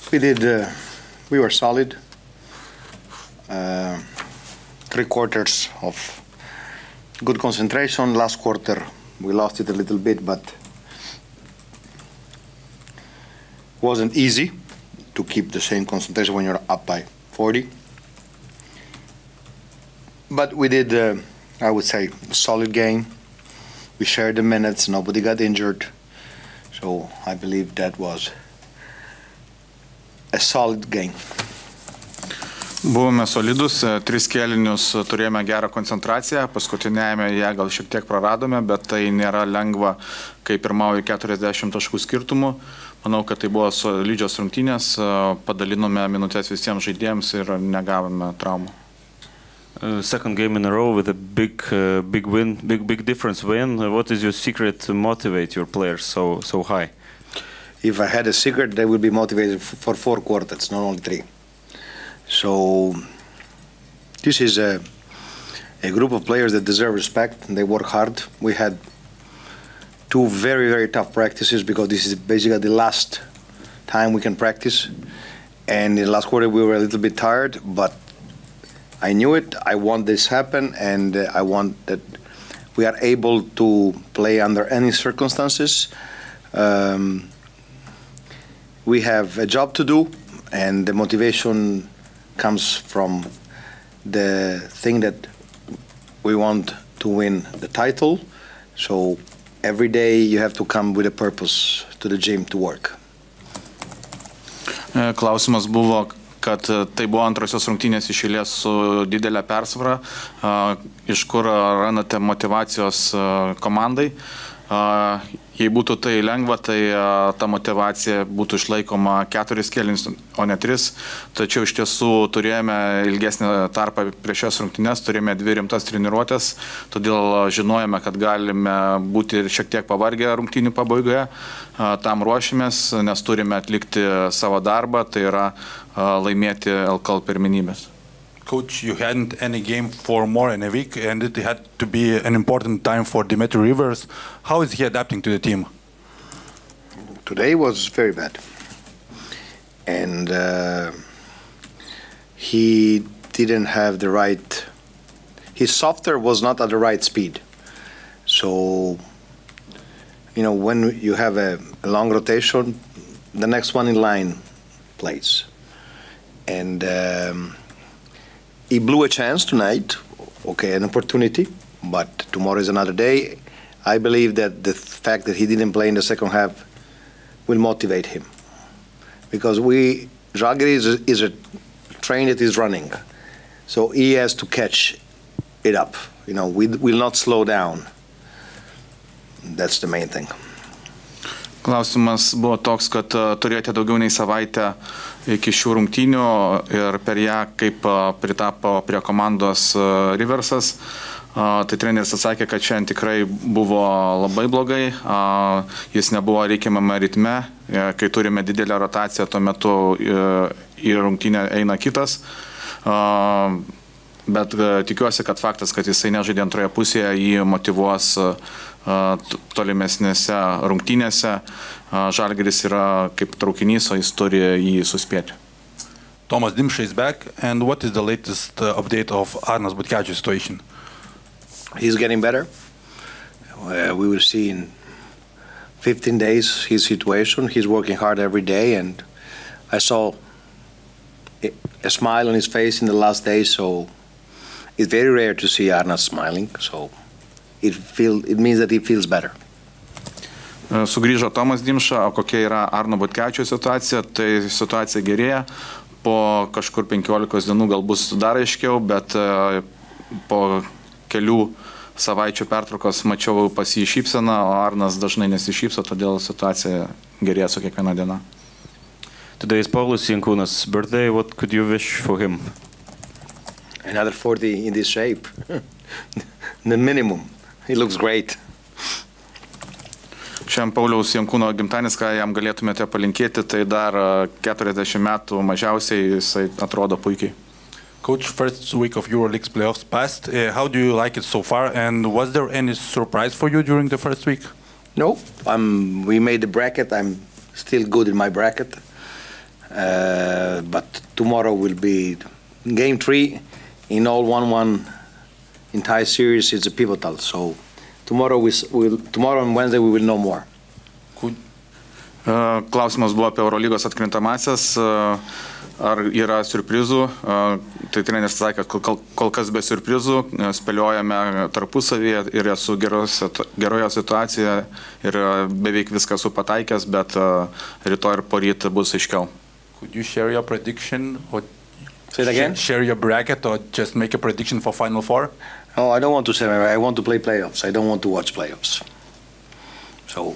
We did. We were solid. 3 quarters of good concentration. Last quarter, we lost it a little bit, but wasn't easy to keep the same concentration when you're up by 40. But we did, I would say, a solid game. We shared the minutes. Nobody got injured. So I believe that was a solid game. Buvome solidus, 3 kėlinius turėjome gerą koncentraciją, paskutinėjame ją gal šiek tiek praradome, bet tai nėra lengva, kai pirmauja 40 taškų skirtumų. Manau, kad tai buvo solidžios rungtynės, padalinome minutės visiems žaidėjams ir negavome traumų. Second game in a row with a big win, big difference win. What is your secret to motivate your players so high? If I had a secret, they would be motivated for 4 quarters, not only 3. So this is a group of players that deserve respect and they work hard. We had 2 very, very tough practices because this is basically the last time we can practice. And in the last quarter we were a little bit tired, but I knew it. I want this to happen, and I want that we are able to play under any circumstances. We have a job to do, and the motivation comes from the thing that we want to win the title. So every day you have to come with a purpose to the gym to work. Klausimas buvo, kad tai buvo antrosios rungtynės iš eilės su didelė persvara, iš kur randate motyvacijos komandai. Jei būtų tai lengva, tai ta motivacija būtų išlaikoma 4 kėlinius, o ne 3. Tačiau iš tiesų turėjome ilgesnį tarpą prieš šias rungtynes, turėjome 2 rimtas treniruotės, todėl žinojame, kad galime būti ir šiek tiek pavargę rungtynių pabaigoje. Tam ruošimės, nes turime atlikti savo darbą, tai yra laimėti LKL pirmenybės. Coach, you hadn't any game for more than a week, and it had to be an important time for Dmitry Rivers. How is he adapting to the team? Today was very bad. And he didn't have the right... His software was not at the right speed. So, you know, when you have a long rotation, the next one in line plays. And... he blew a chance tonight, okay, an opportunity, but tomorrow is another day. I believe that the fact that he didn't play in the second half will motivate him. Because Žalgiris is a train that is running. So he has to catch it up. You know, we will not slow down. That's the main thing. Klausimas buvo toks, kad turėjote daugiau nei savaitę iki šių rungtynių ir per ją kaip pritapo prie komandos Riversas. Tai treneris atsakė, kad šiandien tikrai buvo labai blogai, jis nebuvo reikiamame ritme, kai turime didelę rotaciją, tuo metu į rungtynę eina kitas. Bet tikiuosi, kad faktas, kad jisai nežaidė antroje pusėje, jį motyvuos tolimesnėse rungtynėse. Žalgiris yra kaip traukinys, o jis turi jį suspėti. Tomas Dimša is back, and what is the latest update of Arnas Butkevičius situation? He's getting better. We will see in 15 days his situation. He's working hard every day, and I saw a smile on his face in the last day, so it's very rare to see Arnas smiling, so it means that he feels better. Sugrįžo Tomas Dimša, o kokia yra Arno Butkevičiaus situacija, tai situacija gerėja. Po kažkur 15 dienų gal bus dar aiškiau, bet po kelių savaičių pertraukos mačiau pas jį šypseną, o Arnas dažnai nesišypso, todėl situacija gerėja su kiekviena diena. Today is Paulius Jankūnas' birthday. What could you wish for him? Another 40 in this shape. The minimum. He looks great. Šiandien Pauliaus Jankūno gimtadienis, ką jam galėtumėte palinkėti, tai dar 40 metų mažiausiai, jisai atrodo puikiai. Coach, first week of EuroLeague's playoffs passed. How do you like it so far? And was there any surprise for you during the first week? No, we made the bracket. I'm still good in my bracket. But tomorrow will be game 3 in all 1-1 entire series. It's a pivotal. So tomorrow and Wednesday we will know more. Klausimas buvo apie Eurolygos atkrintamasias. Ar yra surprizų? Tai treneris sakė, kad kol kas be surprizų, spėliojame tarpusavyje ir esu geroje situacijoje ir beveik viską esu pataikęs, bet rytoj ir poryt bus aiškiau. Could you share your prediction or Say it again? share your bracket or just make a prediction for Final Four? No, I don't want to say. I want to play playoffs. I don't want to watch playoffs. So.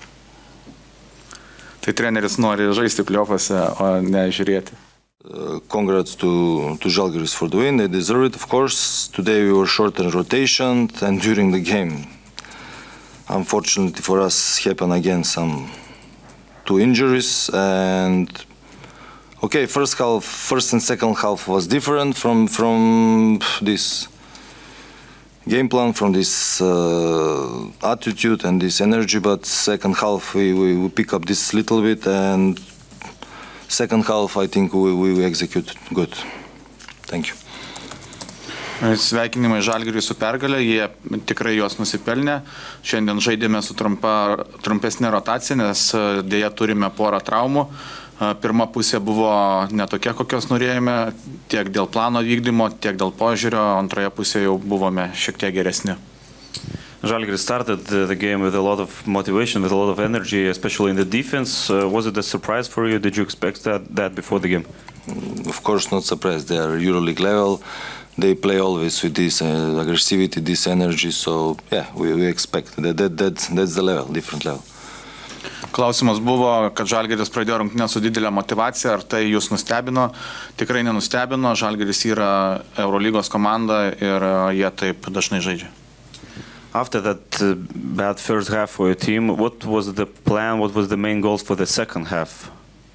Tai treneris nori žaisti playoffuose, o ne žiūrėti. Congrats to Žalgiris for the win. They deserve it, of course. Today we were short in rotation and during the game. Unfortunately for us, happened again two injuries. And okay, first and second half was different from this game plan, from this attitude and this energy. But second half we pick up this little bit, and second half I think we executed good. Thank you. Sveikinimai Žalgiriui su pergalė, jie tikrai jos nusipelnė. Šiandien žaidėme su trumpesnė rotacija, nes dėja turime porą traumų. Pirma pusė buvo netokia, kokios norėjome, tiek dėl plano vykdymo, tiek dėl požiūrio, antroje pusėje jau buvome šiek tiek geresni. Žalgiris started the game with a lot of motivation, with a lot of energy, especially in the defense. Was it a surprise for you? Did you expect that before the game? Of course, not surprised. They are EuroLeague level. They play always with this aggressivity, this energy. So yeah, we expect that's the level, different level. Klausimas buvo, kad Žalgiris pradėjo rungtynes su didelė motivacija, ar tai jūs nustebino? Tikrai nenustebino, Žalgiris yra Eurolygos komanda ir jie taip dažnai žaidžia. After that bad first half for your team, what was the plan, what was the main goals for the second half?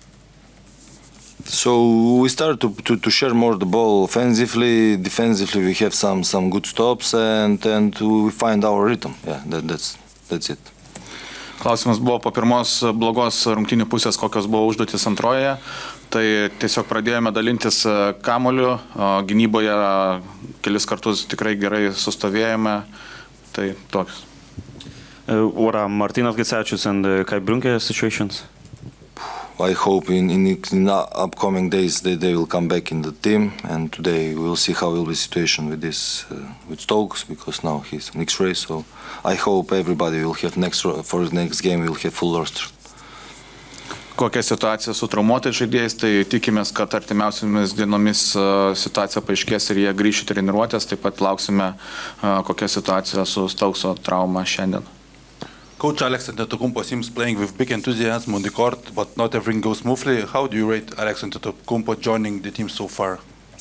So we start to share more the ball offensively, defensively we have some good stops and we find our rhythm. Yeah, that's it. Klausimas buvo po pirmos blogos rungtynių pusės, kokios buvo užduotis antroje. Tai tiesiog pradėjome dalintis kamuoliu, gynyboje kelis kartus tikrai gerai sustovėjome. Tai toks. What are Martynas Gecevičius and Kai Brunke situations? I hope in upcoming days they will come back in the team, and today we will see how will be the situation with this with Stokes, because now he's an X-ray. So I hope everybody will have for the next game we will have full roster. Kokia situacija su traumuotais žaidėjais, tai tikimės, kad artimiausiomis dienomis situacija paaiškės ir jie grįš į treniruotės. Taip pat lauksime, kokia situacija su Stokeso trauma šiandien. Coach Alex Antetokounmpo seems playing with big enthusiasm on the court, but not everything goes smoothly. How do you rate Alex Antetokounmpo joining the team so far?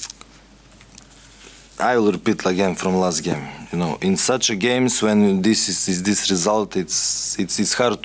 I will repeat again from last game. You know, in such a games when this result, it's hard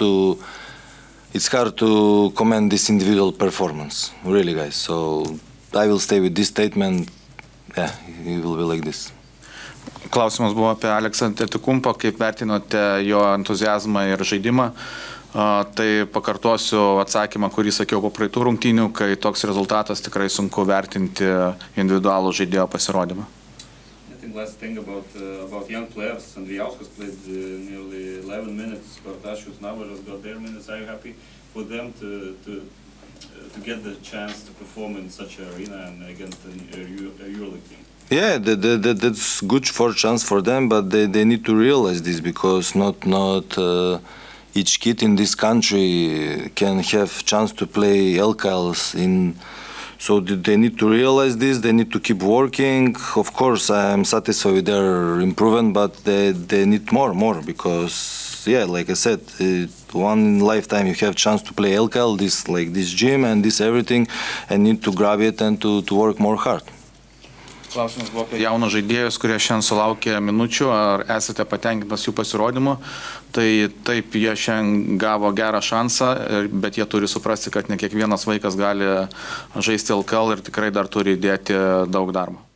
to comment this individual performance, really, guys. So I will stay with this statement. Yeah, it will be like this. Klausimas buvo apie Aleksą Antetokounmpo, kaip vertinote jo entuziazmą ir žaidimą. Tai pakartosiu atsakymą, kurį sakiau po praeitų rungtynių, kai toks rezultatas tikrai sunku vertinti individualų žaidėjo pasirodymą. I think last thing about young players, Andrijauskas played nearly 11 minutes, Bartašius, Navaras got their minutes. Are you happy for them to get the chance to perform in such an arena and against a EuroLeague team? Yeah, that's good for chance for them, but they need to realize this, because not each kid in this country can have chance to play LKLs in. So they need to realize this. They need to keep working. Of course, I am satisfied with their improvement, but they need more because yeah, like I said, one lifetime you have chance to play LKL, this gym and this everything, and need to grab it and to work more hard. Klausimas buvo apie jaunus žaidėjus, kurie šiandien sulaukė minučių, ar esate patenkintas jų pasirodymu. Tai taip, jie šiandien gavo gerą šansą, bet jie turi suprasti, kad ne kiekvienas vaikas gali žaisti LKL ir tikrai dar turi įdėti daug darbo.